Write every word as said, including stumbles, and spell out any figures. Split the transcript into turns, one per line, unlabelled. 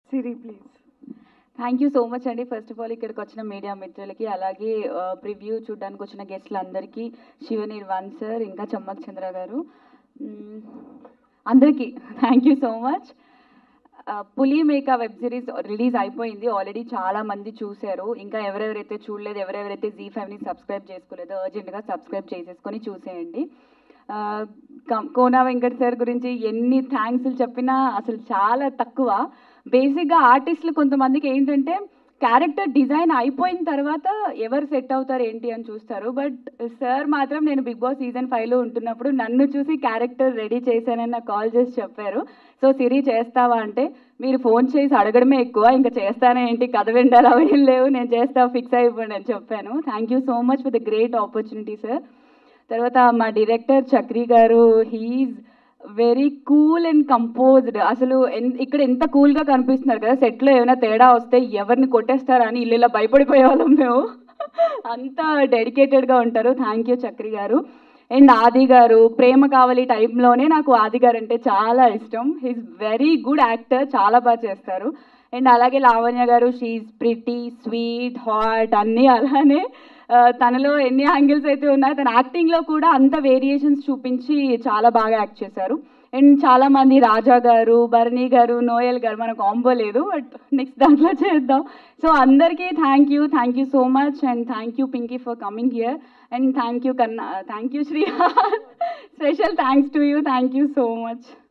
Siri please. Thank you so much అండి. First of all ఇక్కడికి వచ్చిన మీడియా మిత్రులకి, అలాగే ప్రివ్యూ చూడడానికి వచ్చిన గెస్ట్లందరికీ, శివనిర్వాణ్ సార్, ఇంకా చమ్మక్ చంద్ర గారు, అందరికీ thank you so much. Puli Meka web series release అయిపోయింది ఆల్రెడీ, చాలా మంది చూశారు. ఇంకా ఎవరెవరైతే చూడలేదు, ఎవరెవరైతే జీ ఫైవ్ని సబ్స్క్రైబ్ చేసుకోలేదో అర్జెంట్గా సబ్స్క్రైబ్ చేసేసుకొని చూసేయండి. కోనా వెంకట్ సార్ గురించి ఎన్ని థ్యాంక్స్లు చెప్పినా అసలు చాలా తక్కువ. బేసిక్గా ఆర్టిస్టులు కొంతమందికి ఏంటంటే క్యారెక్టర్ డిజైన్ అయిపోయిన తర్వాత ఎవరు సెట్ అవుతారు ఏంటి అని చూస్తారు. బట్ సార్ మాత్రం నేను బిగ్ బాస్ సీజన్ ఫైవ్లో ఉంటున్నప్పుడు నన్ను చూసి క్యారెక్టర్ రెడీ చేశానని నాకు కాల్ చేసి చెప్పారు. సో సిరి చేస్తావా అంటే, మీరు ఫోన్ చేసి అడగడమే ఎక్కువ, ఇంకా చేస్తానే ఏంటి, కథ వింటారు అవి ఏం లేవు, నేను చేస్తా, ఫిక్స్ అయిపోండి అని చెప్పాను. Thank you so much for the great opportunity sir. తర్వాత మా director Chakri garu, he's very cool and composed. అసలు ఇక్కడ ఎంత కూల్గా కనిపిస్తున్నారు కదా, సెట్లో ఏమైనా తేడా వస్తే ఎవరిని కొట్టేస్తారా అని ఇల్లు ఇలా భయపడిపోయే వాళ్ళం మేము. అంత డెడికేటెడ్గా ఉంటారు. థ్యాంక్ యూ చక్రి గారు. అండ్ ఆది గారు, ప్రేమ కావాలి టైంలోనే నాకు ఆది గారు అంటే చాలా ఇష్టం. హీస్ వెరీ గుడ్ యాక్టర్, చాలా బాగా చేస్తారు. అండ్ అలాగే లావణ్య గారు, షీఈస్ ప్రిటీ, స్వీట్, హాట్ అన్నీ అలానే. తనలో ఎన్ని యాంగిల్స్ అయితే ఉన్నాయో తన యాక్టింగ్లో కూడా అంత వేరియేషన్స్ చూపించి చాలా బాగా యాక్ట్ చేశారు. అండ్ చాలామంది, రాజా గారు, భరణి గారు, నోయల్ గారు, మన కాంబో లేదు బట్ నెక్స్ట్ దాంట్లో చేద్దాం. సో అందరికీ thank you, thank you so much. And thank you Pinky for coming here. And thank you Kanna, thank you Srihan, special thanks to you, thank you so much.